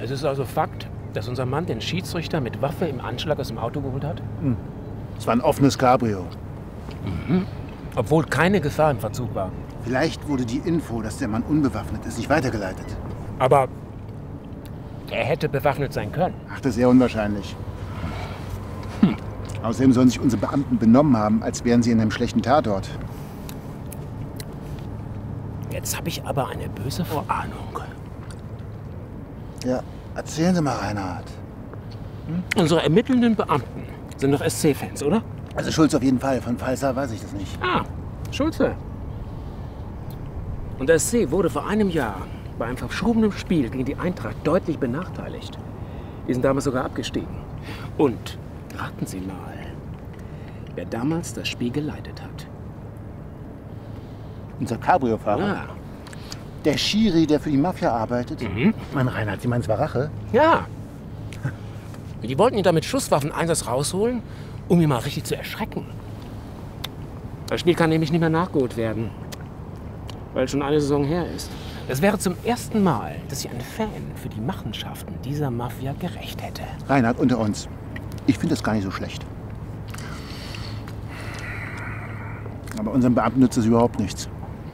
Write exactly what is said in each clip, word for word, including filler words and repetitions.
Es ist also Fakt, dass unser Mann den Schiedsrichter mit Waffe im Anschlag aus dem Auto geholt hat? Hm. Es war ein offenes Cabrio. Mhm. Obwohl keine Gefahr im Verzug war. Vielleicht wurde die Info, dass der Mann unbewaffnet ist, nicht weitergeleitet. Aber er hätte bewaffnet sein können. Ach, das ist eher unwahrscheinlich. Hm. Außerdem sollen sich unsere Beamten benommen haben, als wären sie in einem schlechten Tatort. Jetzt habe ich aber eine böse Vorahnung. Ja, erzählen Sie mal, Reinhard. Hm? Unsere ermittelnden Beamten sind doch S C-Fans, oder? Also Schulz auf jeden Fall. Von Pfizer weiß ich das nicht. Ah, Schulze. Und der S C wurde vor einem Jahr bei einem verschobenen Spiel gegen die Eintracht deutlich benachteiligt. Wir sind damals sogar abgestiegen. Und raten Sie mal, wer damals das Spiel geleitet hat. Unser Cabrio-Fahrer? Ja. Der Schiri, der für die Mafia arbeitet? Mhm. Mein Reinhard, Sie meinen, es war Rache? Ja. Die wollten ihn da mit Schusswaffeneinsatz rausholen, um ihn mal richtig zu erschrecken. Das Spiel kann nämlich nicht mehr nachgeholt werden, weil schon eine Saison her ist. Es wäre zum ersten Mal, dass sich ein Fan für die Machenschaften dieser Mafia gerecht hätte. Reinhard, unter uns. Ich finde das gar nicht so schlecht. Aber unseren Beamten nützt es überhaupt nichts.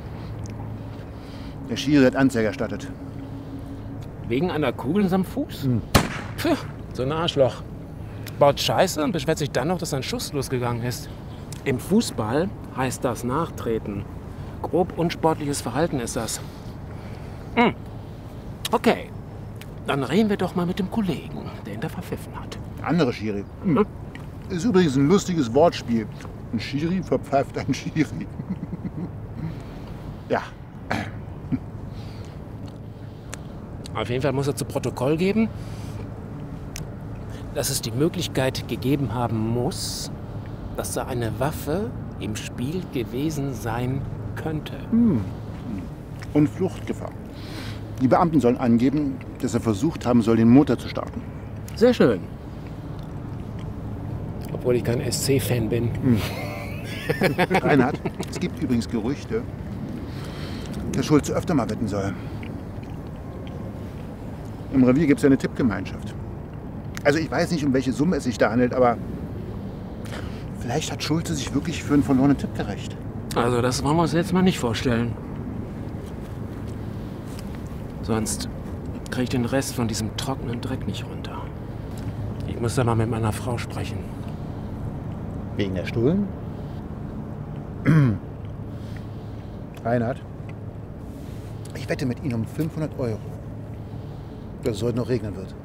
Der Schiri hat Anzeige erstattet. Wegen einer Kugel in seinem Fuß? Hm. Puh, so ein Arschloch. Baut Scheiße und beschwert sich dann noch, dass sein Schuss losgegangen ist. Im Fußball heißt das Nachtreten. Grob unsportliches Verhalten ist das. Hm. Okay, dann reden wir doch mal mit dem Kollegen, der ihn da verpfiffen hat. Der andere Schiri. Hm. Hm? Ist übrigens ein lustiges Wortspiel. Ein Schiri verpfeift ein Schiri. Ja. Auf jeden Fall muss er zu Protokoll geben, dass es die Möglichkeit gegeben haben muss, dass da eine Waffe im Spiel gewesen sein könnte. Hm. Und Fluchtgefahr. Die Beamten sollen angeben, dass er versucht haben soll, den Motor zu starten. Sehr schön. Obwohl ich kein S C-Fan bin. Hm. Reinhard, es gibt übrigens Gerüchte, dass Schulze öfter mal wetten soll. Im Revier gibt es ja eine Tippgemeinschaft. Also ich weiß nicht, um welche Summe es sich da handelt, aber vielleicht hat Schulze sich wirklich für einen verlorenen Tipp gerecht. Also das wollen wir uns jetzt mal nicht vorstellen. Sonst kriege ich den Rest von diesem trockenen Dreck nicht runter. Ich muss da mal mit meiner Frau sprechen. Wegen der Stullen? Reinhard, ich wette mit Ihnen um fünfhundert Euro, dass es heute noch regnen wird.